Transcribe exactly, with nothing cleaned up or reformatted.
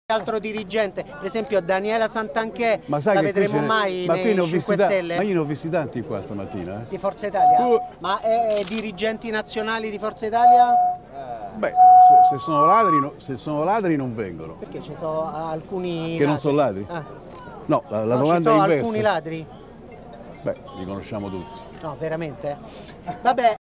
altro dirigente, per esempio Daniela Santanchè, ma sai la che vedremo mai ma nei ne ho cinque visti Stelle? Ma io ne ho visti tanti qua stamattina. Eh. Di Forza Italia? Uh. Ma è, è dirigenti nazionali di Forza Italia? Beh, se, se, sono ladri, no, se sono ladri non vengono. Perché ci sono alcuni Che ladri? non sono ladri? Ah. No, la, la no, domanda ci sono è inversa. alcuni ladri? Beh, li conosciamo tutti. No, veramente? Vabbè.